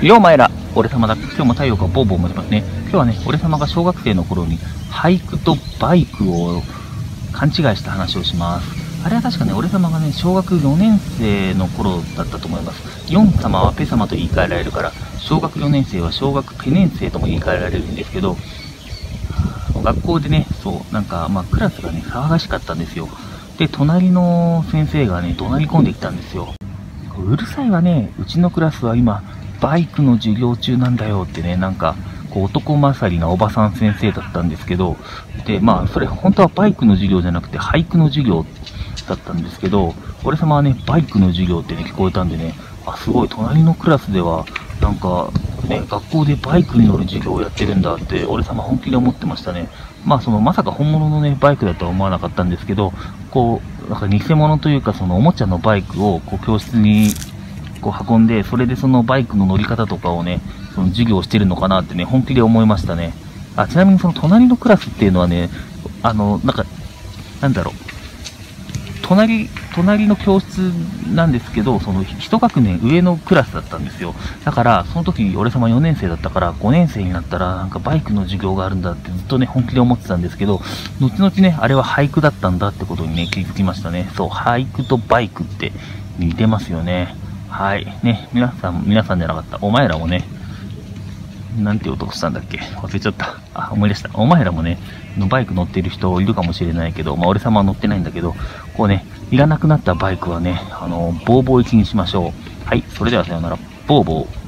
ようお前ら、俺様だ。今日も太陽がボーボー持ちますね。今日はね、俺様が小学生の頃に俳句とバイクを勘違いした話をします。あれは確かね、俺様がね、小学4年生の頃だったと思います。4様はペ様と言い換えられるから、小学4年生は小学ペ年生とも言い換えられるんですけど、学校でね、そう、なんか、クラスがね、騒がしかったんですよ。で、隣の先生がね、怒鳴り込んできたんですよ。うるさいわね、うちのクラスは今、バイクの授業中なんだよってね、なんか、こう男勝りなおばさん先生だったんですけど、で、それ本当はバイクの授業じゃなくて俳句の授業だったんですけど、俺様はね、バイクの授業ってね、聞こえたんでね、あ、すごい、隣のクラスでは、なんか、ね、学校でバイクに乗る授業をやってるんだって、俺様本気で思ってましたね。まさか本物のね、バイクだとは思わなかったんですけど、こう、なんか偽物というか、そのおもちゃのバイクを、こう、教室に、こう運んで、それでそのバイクの乗り方とかをね、その授業をしてるのかなってね、本気で思いましたね。あ、ちなみにその隣のクラスっていうのはね、なんだろう、隣の教室なんですけど、その一学年上のクラスだったんですよ。だから、その時、俺様4年生だったから、5年生になったら、なんかバイクの授業があるんだってずっとね、本気で思ってたんですけど、後々ね、あれは俳句だったんだってことにね、気づきましたね。そう、俳句とバイクって似てますよね。はい。ね、皆さんじゃなかった。お前らもね、なんて音したんだっけ忘れちゃった。あ、思い出した。お前らもね、バイク乗ってる人いるかもしれないけど、俺様は乗ってないんだけど、こうね、いらなくなったバイクはね、ボーボー行きにしましょう。はい、それではさようなら。ボーボー。